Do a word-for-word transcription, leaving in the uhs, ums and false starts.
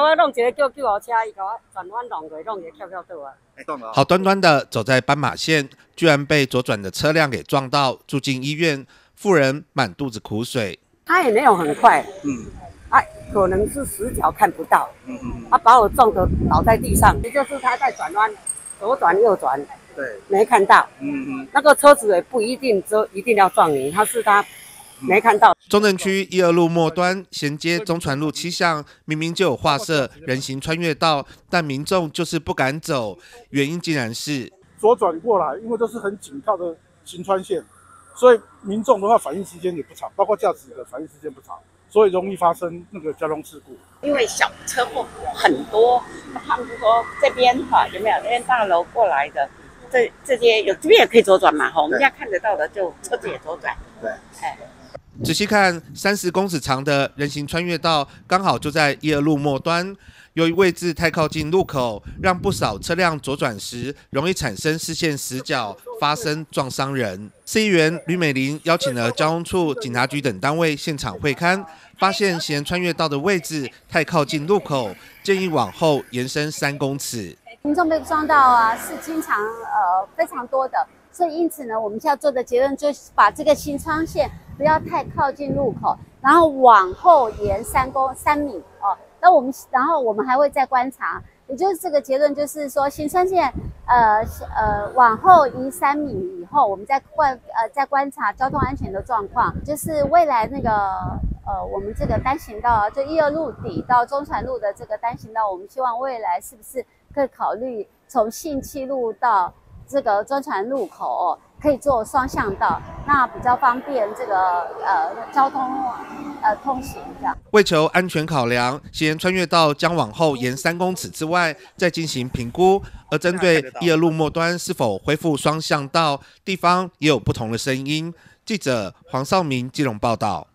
我弄一个叫救护车，伊甲我转弯弄过，弄一个翘翘倒啊。 好端端的走在斑马线，居然被左转的车辆给撞到，住进医院，妇人满肚子苦水。 他也没有很快，嗯，啊，可能是死角看不到，嗯嗯，他、啊、把我撞得倒在地上，也就是他在转弯，左转右转，对，没看到，嗯嗯，那个车子也不一定就一定要撞你，他是他。没看到。 中正区一二路末端衔接中传路七巷，明明就有画设人行穿越道，但民众就是不敢走，原因竟然是左转过来，因为都是很紧靠的行穿线，所以民众的话反应时间也不长，包括驾驶的反应时间不长，所以容易发生那个交通事故。 因为小车祸很多，他们就说这边哈有没有那边大楼过来的，这这些有这边也可以左转嘛哈，我们现在看得到的就车子也左转，对，哎。 仔细看，三十公尺长的人行穿越道刚好就在一二路末端，由于位置太靠近路口，让不少车辆左转时容易产生视线死角，发生撞伤人。市议员吕美玲邀请了交通处、警察局等单位现场会勘，发现行人穿越道的位置太靠近路口，建议往后延伸三公尺。 民众被撞到啊，是经常呃非常多的。所以因此呢，我们现在做的结论就是把这个行穿线不要太靠近路口，然后往后延三公三米哦。那我们然后我们还会再观察，也就是这个结论就是说，行穿线呃呃往后移三米以后，我们再观呃再观察交通安全的状况，就是未来那个呃我们这个单行道，就一二路底到中传路的这个单行道，我们希望未来是不是可以考虑从信七路到这个中传路口、哦、可以做双向道，那比较方便这个呃交通呃通行这样。 为求安全考量，行人穿越道将往后延三公尺之外再进行评估。而针对一二路末端是否恢复双向道，地方也有不同的声音。记者黄少明基隆报道。